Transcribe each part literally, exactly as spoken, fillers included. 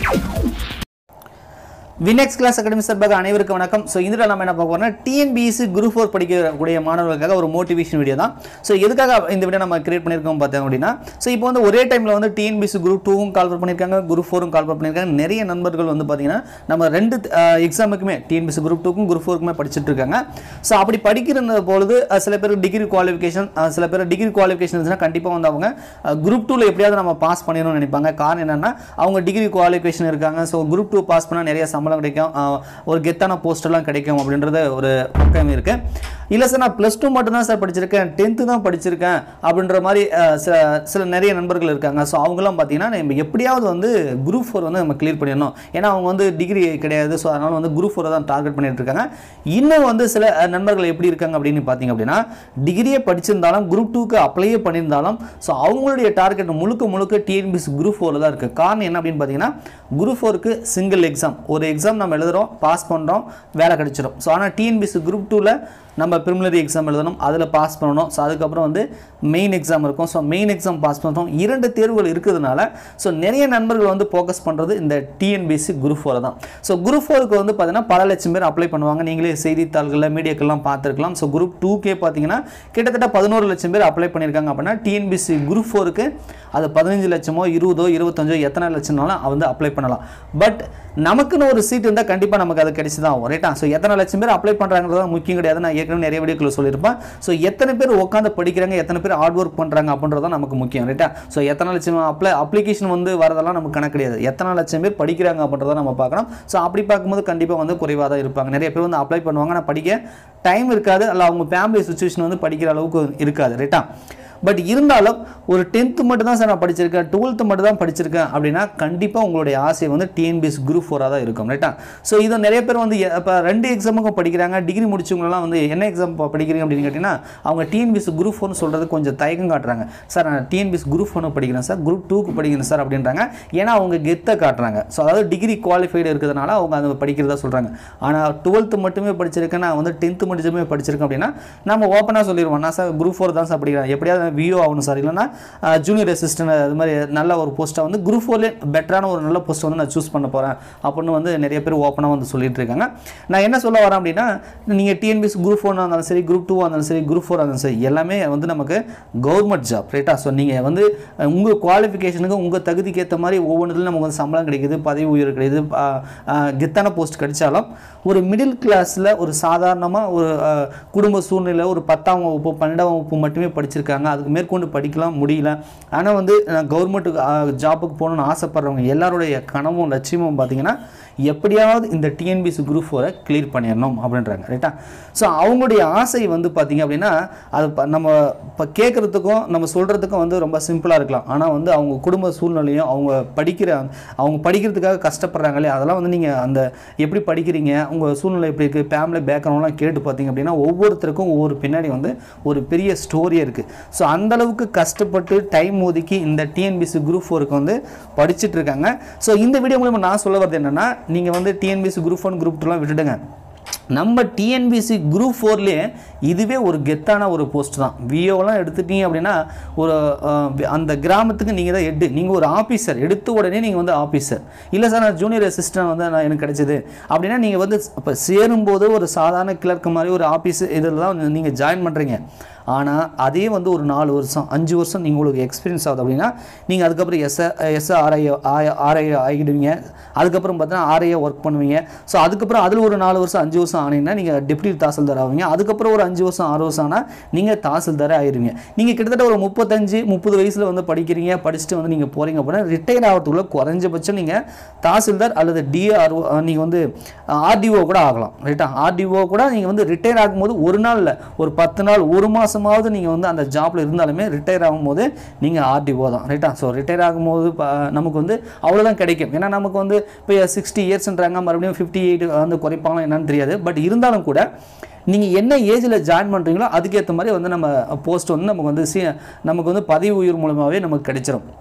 Winxclass Academy சார்பாக அனைவருக்கும் வணக்கம். சோ இதுல நாம என்ன பார்க்க போறோம்னா T N P S C Group four படிக்கக்கூடிய மாணவர்களுக்காக ஒரு மோட்டிவேஷன் வீடியோ தான். சோ எதுக்காக இந்த வீடியோ நம்ம கிரியேட் பண்ணிருக்கோம் பார்த்தோம் அப்படினா சோ இப்போ வந்து ஒரே டைம்ல வந்து T N P S C Group two ம் கால் பண்ணிருக்காங்க, Group four ம் கால் பண்ணிருக்காங்க. நிறைய நண்பர்கள் வந்து பாத்தீங்கன்னா நம்ம ரெண்டு எக்ஸாமுக்குமே T N P S C Group two க்கும் Group four க்குமே படிச்சிட்டு இருக்காங்க. சோ அப்படி படிக்கிற பொழுது சில பேர் டிகிரி குவாலிஃபிகேஷன் சில பேர் டிகிரி குவாலிஃபிகேஷன் இருந்துச்சுனா கண்டிப்பா வந்து அவங்க Group two ல எப்படியாவது நம்ம பாஸ் பண்ணிரணும்னு நினைப்பாங்க. காரணம் என்னன்னா அவங்க டிகிரி குவாலிஃபிகேஷன் இருக்காங்க. சோ Group two பாஸ் பண்ணா நிறைய கிடைக்கும், ஒரு கெத்தான போஸ்ட் எல்லாம் கிடைக்கும் அப்படின்றது ஒரு பக்கம் இருக்கு. இல்ல சார் நான் பிளஸ் டூ மட்டும் தான் சார் படிச்சிருக்கேன், டென்த் தான் படிச்சிருக்கேன் அப்படின்ற மாதிரி சில நிறைய நண்பர்கள் இருக்காங்க. ஸோ அவங்களாம் பார்த்தீங்கன்னா நம்ம எப்படியாவது வந்து குரூப் ஃபோர் வந்து நம்ம கிளியர் பண்ணிடணும். ஏன்னா அவங்க வந்து டிகிரி கிடையாது. ஸோ அதனால வந்து குரூப் ஃபோரை தான் டார்கெட் பண்ணிட்டு இருக்காங்க. இன்னும் வந்து சில நண்பர்கள் எப்படி இருக்காங்க அப்படின்னு பார்த்தீங்க அப்படின்னா டிகிரியே படிச்சிருந்தாலும் குரூப் டூக்கு அப்ளையே பண்ணியிருந்தாலும் ஸோ அவங்களுடைய டார்கெட் முழுக்க முழுக்க T N P S C group ஃபோரில் தான் இருக்குது. காரணம் என்ன அப்படின்னு பார்த்தீங்கன்னா குரூப் ஃபோருக்கு சிங்கிள் எக்ஸாம், ஒரு எக்ஸாம் நம்ம எழுதுறோம், பாஸ் பண்ணுறோம், வேலை கிடைச்சிடும். ஸோ ஆனால் T N P S C group டூவில் நம்ம ப்ரிலிமினரி எக்ஸாம் எழுதணும், அதில் பாஸ் பண்ணணும். ஸோ அதுக்கப்புறம் வந்து மெயின் எக்ஸாம் இருக்கும். ஸோ மெயின் எக்ஸாம் பாஸ் பண்ணுறோம். இரண்டு தேர்வுகள் இருக்கிறதுனால ஸோ நிறைய நண்பர்கள் வந்து ஃபோக்கஸ் பண்ணுறது இந்த T N P S C group ஃபோரை தான். ஸோ குரூப் ஃபோருக்கு வந்து பார்த்தீங்கன்னா பல லட்சம் பேர் அப்ளை பண்ணுவாங்க. நீங்களே செய்தித்தாள்களில் மீடியாக்கெல்லாம் பார்த்துருக்கலாம். ஸோ குரூப் டூக்கே பார்த்தீங்கன்னா கிட்டத்தட்ட பதினோரு லட்சம் பேர் அப்ளை பண்ணியிருக்காங்க. அப்படின்னா T N P S C group ஃபோருக்கு அது பதினஞ்சு லட்சமோ இருபதோ இருபத்தஞ்சோ எத்தனை லட்சம்னாலும் வந்து அப்ளை பண்ணலாம். பட் நமக்குன்னு ஒரு சீட் இருந்தால் கண்டிப்பாக நமக்கு அது கிடைச்சி தான் ஆகும், ரைட்டா? ஸோ எத்தனை லட்சம் பேர் அப்ளை பண்ணுறாங்கிறது முக்கியம் கிடையாது. நான் ஏற்கனவே நிறைய வீடியோக்களை சொல்லியிருப்பேன். ஸோ எத்தனை பேர் உட்காந்து படிக்கிறாங்க, எத்தனை பேர் ஹார்ட் ஒர்க் பண்ணுறாங்க அப்படின்றது தான் நமக்கு முக்கியம், ரைட்டா? ஸோ எத்தனை லட்சம் அப்ளை அப்ளிகேஷன் வந்து வரதெல்லாம் நமக்கு கணக்கு கிடையாது. எத்தனை லட்சம் பேர் படிக்கிறாங்க அப்படின்றத நம்ம பார்க்கணும். ஸோ அப்படி பார்க்கும்போது கண்டிப்பாக வந்து குறைவாக தான் இருப்பாங்க. நிறைய பேர் வந்து அப்ளை பண்ணுவாங்க, ஆனால் படிக்க டைம் இருக்காது, அல்ல அவங்க ஃபேமிலி சுச்சுவேஷன் வந்து படிக்கிற அளவுக்கு இருக்காது, ரைட்டா? பட் இருந்தாலும் ஒரு டென்த்து மட்டும் தான் சார் நான் படிச்சிருக்கேன், டுவெல்த்து மட்டும் தான் படிச்சிருக்கேன் அப்படின்னா கண்டிப்பாக உங்களுடைய ஆசை வந்து T N P S C group ஃபோராக தான் இருக்கும், ரைட்டா? ஸோ இதை நிறைய பேர் வந்து இப்போ ரெண்டு எக்ஸாமுக்கும் படிக்கிறாங்க. டிகிரி முடிச்சவங்களெல்லாம் வந்து என்ன எக்ஸாம் படிக்கிறீங்க அப்படின்னு கேட்டிங்கன்னா அவங்க T N P S C group ஃபோர்னு சொல்கிறது கொஞ்சம் தயக்கம் காட்டுறாங்க. சார் நான் T N P S C group ஃபோர்னு படிக்கிறேன் சார், குரூப் டூக்கு படிக்கிறேன் சார் அப்படின்றாங்க. ஏன்னா அவங்க கெத்தை காட்டுறாங்க. ஸோ அதாவது டிகிரி குவாலிஃபைடு இருக்கிறதுனால அவங்க அதை படிக்கிறதா சொல்கிறாங்க. ஆனால் டுவெல்த்து மட்டுமே படிச்சிருக்கேன், நான் வந்து டென்த்து மட்டுமே படிச்சிருக்கேன் அப்படின்னா நம்ம ஓப்பனாக சொல்லிடுவோம், நான் சார் குரூப் ஃபோர் தான் சார் படிக்கிறேன், எப்படியாவது V A O ஆகணும் சார், இல்லைன்னா ஜூனியர் அசிஸ்டன்ட் அது மாதிரி நல்ல ஒரு போஸ்ட்டை வந்து குரூப் ஃபோர்லேயே பெட்டரான ஒரு நல்ல போஸ்ட்டை வந்து நான் சூஸ் பண்ண போகிறேன் அப்படின்னு வந்து நிறைய பேர் ஓப்பனாக வந்து சொல்லிட்டு இருக்காங்க. நான் என்ன சொல்ல வரேன் அப்படின்னா நீங்கள் T N P S C group ஃபோராக இருந்தாலும் சரி, குரூப் டூவாக இருந்தாலும் சரி, குரூப் ஃபோராக இருந்தாலும் சரி, எல்லாமே வந்து நமக்கு கவர்மெண்ட் ஜாப், ரைட்டா? ஸோ நீங்கள் வந்து உங்கள் குவாலிஃபிகேஷனுக்கு உங்கள் தகுதிக்கு ஏற்ற மாதிரி ஒவ்வொன்றுலையும் நமக்கு வந்து சம்பளம் கிடைக்குது, பதவி உயர்வு கிடைக்குது, கெத்தான போஸ்ட் கிடைச்சாலும் ஒரு மிடில் கிளாஸில் ஒரு சாதாரணமாக ஒரு குடும்ப சூழ்நிலை ஒரு பத்தாம் வகுப்பு பன்னெண்டாம் வகுப்பு மட்டுமே படிச்சிருக்காங்க, அதுக்கு மேற்கொண்டு படிக்கலாம் முடியல. ஆனால் வந்து கவர்மெண்ட் ஜாப்புக்கு போகணும்னு ஆசைப்படுறவங்க எல்லாருடைய கனவும் லட்சியமும் பார்த்தீங்கன்னா எப்படியாவது இந்த T N P S C group ஃபோரை கிளியர் பண்ணிடணும் அப்படின்றாங்க, ரைட்டா? ஸோ அவங்களுடைய ஆசை வந்து பார்த்தீங்க அப்படின்னா அது நம்ம இப்போ கேட்குறதுக்கும் நம்ம சொல்கிறதுக்கும் வந்து ரொம்ப சிம்பிளாக இருக்கலாம். ஆனால் வந்து அவங்க குடும்ப சூழ்நிலையும் அவங்க படிக்கிற அவங்க படிக்கிறதுக்காக கஷ்டப்படுறாங்களே அதெல்லாம் வந்து நீங்கள் அந்த எப்படி படிக்கிறீங்க, உங்கள் சூழ்நிலை எப்படி இருக்குது, ஃபேமிலி பேக்ரவுண்ட்லாம் கேட்டு பார்த்தீங்க அப்படின்னா ஒவ்வொருத்தருக்கும் ஒவ்வொரு பின்னாடி வந்து ஒரு பெரிய ஸ்டோரியே இருக்குது. ஸோ அந்தளவுக்கு கஷ்டப்பட்டு டைம் ஒதுக்கி இந்த T N P S C group ஃபோருக்கு வந்து படிச்சுட்டு இருக்காங்க. ஸோ இந்த வீடியோ மூலமாக நான் சொல்ல வரது என்னென்னா நீங்கள் வந்து T N P S C group one group டூலாம் விட்டுடுங்க. நம்ம T N P S C group ஃபோர்லேயே இதுவே ஒரு கெத்தான ஒரு போஸ்ட் தான். V A Oலாம் எடுத்துட்டீங்க அப்படின்னா ஒரு அந்த கிராமத்துக்கு நீங்கள் தான் ஹெட்டு, நீங்கள் ஒரு ஆஃபீஸர், எடுத்த உடனே நீங்கள் வந்து ஆஃபீஸர். இல்லை சார் நான் ஜூனியர் அசிஸ்டன்ட் வந்து நான் எனக்கு கிடைச்சது அப்படின்னா நீங்கள் வந்து இப்போ சேரும்போது ஒரு சாதாரண கிளர்க்கு மாதிரி ஒரு ஆஃபீஸ் இதில் தான் நீங்கள் ஜாயின் பண்ணுறீங்க. ஆனால் அதே வந்து ஒரு நாலு வருஷம் அஞ்சு வருஷம் நீங்கள் உங்களுக்கு எக்ஸ்பீரியன்ஸ் ஆகுது அப்படின்னா நீங்கள் அதுக்கப்புறம் எஸ் எஸ் ஆர்ஐ ஆர்ஐ ஆகிடுவீங்க. அதுக்கப்புறம் பார்த்தீங்கன்னா ஆர்ஐ ஒர்க் பண்ணுவீங்க. ஸோ அதுக்கப்புறம் அதில் ஒரு நாலு வருஷம் அஞ்சு வருஷம் ஆனீங்கன்னா நீங்கள் டெப்யூட்டி தாசில்தார் ஆவீங்க. அதுக்கப்புறம் ஒரு அஞ்சு வருஷம் ஆறு வருஷம் ஆனால் நீங்கள் தாசில்தாரே ஆயிடுவீங்க. நீங்கள் கிட்டத்தட்ட ஒரு முப்பத்தஞ்சு முப்பது வயசில் வந்து படிக்கிறீங்க, படிச்சுட்டு வந்து நீங்கள் போகிறீங்க அப்படின்னா ரிட்டையர் ஆகிறதுக்குள்ள குறைஞ்சபட்சம் நீங்கள் தாசில்தார் அல்லது டிஆர்ஓ நீங்கள் வந்து ஆர்டிஓ கூட ஆகலாம், ரைட்டா? ஆர்டிஓ கூட நீங்கள் வந்து ரிட்டையர் ஆகும்போது ஒரு நாள் இல்லை ஒரு பத்து நாள் ஒரு மாதம் மாசமாவது நீங்கள் வந்து அந்த ஜாப்ல இருந்தாலுமே ரிட்டையர் ஆகும்போது நீங்கள் ஆர்டிஓ தான், ரைட்டா? ஸோ ரிட்டையர் ஆகும்போது நமக்கு வந்து அவ்வளோதான் கிடைக்கும். ஏன்னா நமக்கு வந்து இப்போ சிக்ஸ்டி இயர்ஸ்ன்றாங்க, மறுபடியும் ஃபிஃப்டி எயிட் வந்து குறைப்பாங்களா என்னன்னு தெரியாது. பட் இருந்தாலும் கூட நீங்கள் என்ன ஏஜில் ஜாயின் பண்ணுறீங்களோ அதுக்கேற்ற மாதிரி வந்து நம்ம போஸ்ட் வந்து நமக்கு வந்து நமக்கு வந்து பதவி உயர்வு மூலமாகவே நமக்கு கிடைச்சிடும்.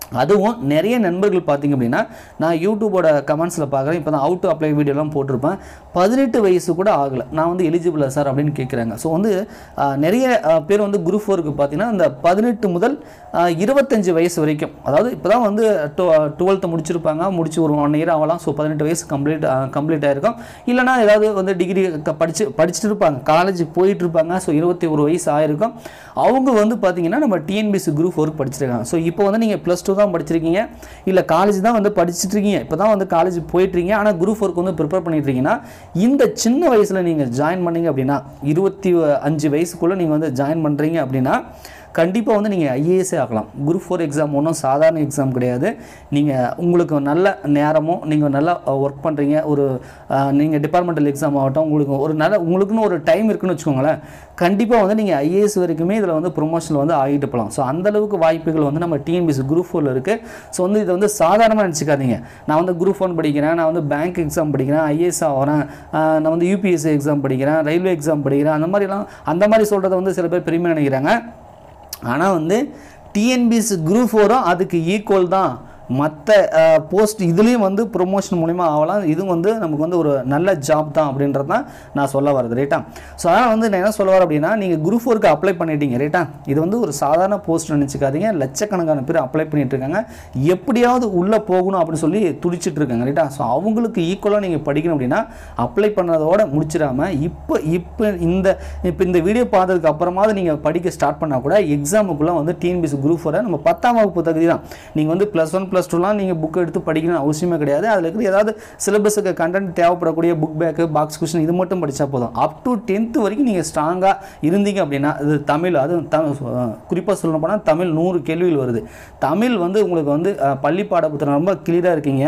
அதுவும் நிறைய நண்பர்கள் பார்த்தீங்க அப்படின்னா நான் யூடியூபோட கமெண்ட்ஸில் பார்க்குறேன் இப்போ தான் ஹவு டு அப்ளை வீடியோலாம் போட்டிருப்பேன் பதினெட்டு வயசு கூட ஆகலை நான் வந்து எலிஜிபிளா சார் அப்படின்னு கேட்குறாங்க ஸோ வந்து நிறைய பேர் வந்து குரூப் ஃபோருக்கு பார்த்தீங்கன்னா இந்த பதினெட்டு முதல் இருபத்தஞ்சு வயசு வரைக்கும் அதாவது இப்போ தான் வந்து டுவெல்த்து முடிச்சிருப்பாங்க முடிச்சு ஒரு ஒன் இயர் ஆகலாம் ஸோ பதினெட்டு வயசு கம்ப்ளீட் கம்ப்ளீட் ஆகிருக்கும் இல்லைனா ஏதாவது வந்து டிகிரி படிச்சு படிச்சுட்டு இருப்பாங்க காலேஜுக்கு போயிட்டு இருப்பாங்க ஸோ இருபத்தி ஒரு வயசு ஆகிருக்கும் அவங்க வந்து பார்த்தீங்கன்னா நம்ம டிஎன்பிஎஸ்சி குரூப் ஃபோருக்கு படிச்சிருக்காங்க ஸோ இப்போ வந்து நீங்கள் ப்ளஸ் டூ தான் படிச்சிருக்கீங்க இல்லை காலேஜ் தான் வந்து படிச்சுட்டு இருக்கீங்க இப்போ தான் வந்து காலேஜ் போயிட்டுருக்கீங்க ஆனால் குரூப் ஃபோருக்கு வந்து ப்ரிப்பேர் பண்ணிட்டு இருக்கீங்கன்னா இந்த சின்ன வயசில் நீங்கள் ஜாயின் பண்ணீங்க அப்படின்னா இருபத்தி அஞ்சு வயசுக்குள்ளே நீங்கள் வந்து ஜாயின் பண்ணுறீங்க அப்படின்னா கண்டிப்பாக வந்து நீங்கள் ஐஏஎஸ்ஸே ஆகலாம் குரூப் ஃபோர் எக்ஸாம் ஒன்றும் சாதாரண எக்ஸாம் கிடையாது நீங்கள் உங்களுக்கு நல்ல நேரமும் நீங்கள் நல்லா ஒர்க் பண்ணுறீங்க ஒரு நீங்கள் டிபார்ட்மெண்டல் எக்ஸாம் ஆகட்டும் உங்களுக்கு ஒரு நல்ல உங்களுக்குன்னு ஒரு டைம் இருக்குன்னு வச்சுக்கோங்களேன் கண்டிப்பாக வந்து நீங்கள் ஐஏஎஸ் வரைக்குமே இதில் வந்து ப்ரொமோஷனில் வந்து ஆகிட்டு போகலாம் ஸோ அந்தளவுக்கு வாய்ப்புகள் வந்து நம்ம டிஎன்பிஎஸ்சி குரூப் ஃபோரில் இருக்குது ஸோ வந்து இதை வந்து சாதாரணமாக நினச்சிக்காதீங்க நான் வந்து குரூப் ஒன் படிக்கிறேன் நான் வந்து பேங்க் எக்ஸாம் படிக்கிறேன் ஐஏஎஸ் ஆகிறேன் நான் வந்து யூபிஎஸ்சி எக்ஸாம் படிக்கிறேன் ரயில்வே எக்ஸாம் படிக்கிறேன் அந்த மாதிரிலாம் அந்த மாதிரி சொல்கிறத வந்து சில பேர் பெருமை நினைக்கிறாங்க ஆனால் வந்து டிஎன்பிஎஸ்சி குரூப் ஃபோரும் அதுக்கு ஈக்குவல் தான் மற்ற போஸ்ட் இதுலேயும் வந்து ப்ரொமோஷன் மூலிமா ஆகலாம் இதுவும் வந்து நமக்கு வந்து ஒரு நல்ல ஜாப் தான் அப்படின்றது தான் நான் சொல்ல வரது ரைட்டா ஸோ அதனால் வந்து நான் என்ன சொல்ல வரேன் அப்படின்னா நீங்கள் குரூப் ஃபோருக்கு அப்ளை பண்ணிட்டீங்க ரைட்டா இது வந்து ஒரு சாதாரண போஸ்ட் நினச்சிக்காதீங்க லட்சக்கணக்கான பேர் அப்ளை பண்ணிட்டு இருக்காங்க எப்படியாவது உள்ளே போகணும் அப்படின்னு சொல்லி துடிச்சிட்டு இருக்காங்க ரைட்டா ஸோ அவங்களுக்கு ஈக்குவலாக நீங்கள் படிக்கணும் அப்படின்னா அப்ளை பண்ணுறதோட முடிச்சிடாமல் இப்போ இப்போ இந்த இப்போ இந்த வீடியோ பார்த்ததுக்கு அப்புறமாவது நீங்கள் படிக்க ஸ்டார்ட் பண்ணால் கூட எக்ஸாமுக்குள்ளே வந்து டிஎன்பிஎஸ்சி குரூப் ஃபோரை நம்ம பத்தாம் வகுப்பு தகுதி தான் நீங்கள் வந்து ப்ளஸ் ஒன் ப்ளஸ் டூலாம் நீங்கள் புக் எடுத்து படிக்கணும் அவசியமே கிடையாது அதில் இருக்கிற ஏதாவது சிலபஸுக்கு கண்டென்ட் தேவைப்படக்கூடிய புக் பேக்கு பாக்ஸ் கொஸ்டின் இது மட்டும் படித்தா போதும் அப் டு டென்த்து வரைக்கும் நீங்கள் ஸ்ட்ராங்காக இருந்தீங்க அப்படின்னா அது தமிழ் அது குறிப்பாக சொல்லணும் போனால் தமிழ் நூறு கேள்விகள் வருது தமிழ் வந்து உங்களுக்கு வந்து பள்ளி பாட புத்தகம் ரொம்ப கிளியராக இருக்கீங்க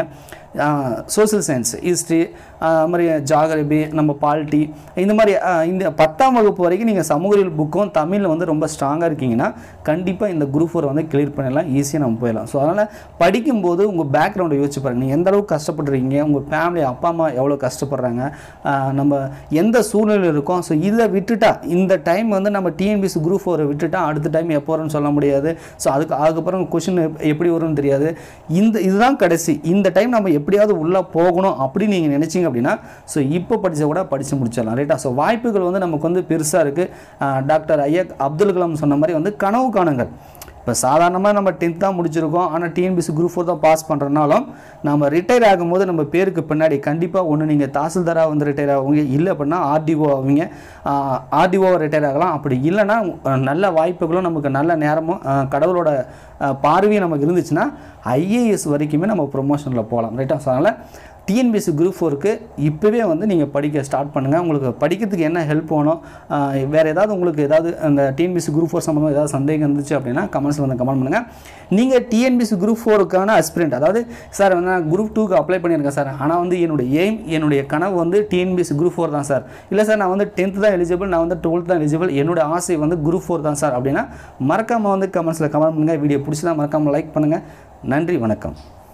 சோசியல் சயின்ஸ் ஹிஸ்ட்ரி அது மாதிரி ஜாகிரபி நம்ம பாலிட்டி இந்த மாதிரி இந்த பத்தாம் வகுப்பு வரைக்கும் நீங்கள் சமூகவியல் புக்கும் தமிழில் வந்து ரொம்ப ஸ்ட்ராங்காக இருக்கீங்கன்னா கண்டிப்பாக இந்த குரூப் ஃபோரை வந்து கிளியர் பண்ணிடலாம் ஈஸியாக நம்ம போயிடலாம் ஸோ அதனால் படிக்கும்போது உங்கள் பேக்ரவுண்டை யோசிச்சு பாருங்கள் நீங்கள் எந்த அளவுக்கு கஷ்டப்படுறீங்க உங்கள் ஃபேமிலி அப்பா அம்மா எவ்வளோ கஷ்டப்படுறாங்க நம்ம எந்த சூழ்நிலையில் இருக்கோம் ஸோ இதை விட்டுட்டா இந்த டைம் வந்து நம்ம டிஎன்பிஎஸ்சி குரூப் ஃபோரை விட்டுட்டா அடுத்த டைம் எப்போ வரும்னு சொல்ல முடியாது ஸோ அதுக்கு அதுக்கப்புறம் கொஷின் எப்படி வரும்னு தெரியாது இந்த இதுதான் கடைசி இந்த டைம் நம்ம எப்படியாவது உள்ளே போகணும் அப்படின்னு நீங்கள் நினச்சிங்க அப்படின்னா ஸோ இப்போ படித்த கூட படித்து முடிச்சிடலாம் ரைட்டா ஸோ வாய்ப்புகள் வந்து நமக்கு வந்து பெருசாக இருக்குது டாக்டர் ஐயா அப்துல் கலாம் சொன்ன மாதிரி வந்து கனவு காணுங்கள் இப்போ சாதாரணமாக நம்ம டென்த் தான் முடிச்சிருக்கோம் ஆனால் டிஎன்பிஎஸ்சி குரூப் ஃபோர் தான் பாஸ் பண்ணுறனாலும் நம்ம ரிட்டையர் ஆகும்போது நம்ம பேருக்கு பின்னாடி கண்டிப்பாக ஒன்று நீங்கள் தாசில்தாராக வந்து ரிட்டையர் ஆகுவீங்க இல்லை அப்படின்னா ஆர்டிஓ ஆகுவீங்க ஆர்டிஓவை ரிட்டையர் ஆகலாம் அப்படி இல்லைன்னா நல்ல வாய்ப்புகளும் நமக்கு நல்ல நேரமும் கடவுளோட பார்வையும் நமக்கு இருந்துச்சுன்னா ஐஏஎஸ் வரைக்குமே நம்ம ப்ரொமோஷனில் போகலாம் ரைட்டா ஸோ அதனால் டிஎன்பிஎஸ்சி குரூப் ஃபோருக்கு இப்போவே வந்து நீங்கள் படிக்க ஸ்டார்ட் பண்ணுங்கள் உங்களுக்கு படிக்கிறதுக்கு என்ன ஹெல்ப் வேணும் வேறு ஏதாவது உங்களுக்கு ஏதாவது அந்த டிஎன்பிஎஸ்சி குரூப் ஃபோர் சம்மந்தமாக ஏதாவது சந்தேகம் இருந்துச்சு அப்படின்னா கமெண்ட்ஸில் வந்து கமெண்ட் பண்ணுங்கள் நீங்கள் டிஎன்பிஎஸ்சி குரூப் ஃபோருக்கான அஸ்பிரண்ட் அதாவது சார் வந்து நான் குரூப் டூக்கு அப்ளை பண்ணியிருக்கேன் சார் ஆனால் வந்து என்னுடைய எய்ம் என்னுடைய கனவு வந்து டிஎன்பிஎஸ்சி குரூப் ஃபோர் தான் சார் இல்லை சார் நான் வந்து டென்த்து தான் எலிஜிபிள் நான் வந்து டுவெல்த் தான் எலிஜிபிள் என்னோட ஆசை வந்து குரூப் ஃபோர் தான் சார் அப்படின்னா மறக்காமல் வந்து கமெண்ட்ஸில் கமெண்ட் பண்ணுங்கள் வீடியோ பிடிச்சதா மறக்காமல் லைக் பண்ணுங்கள் நன்றி வணக்கம்.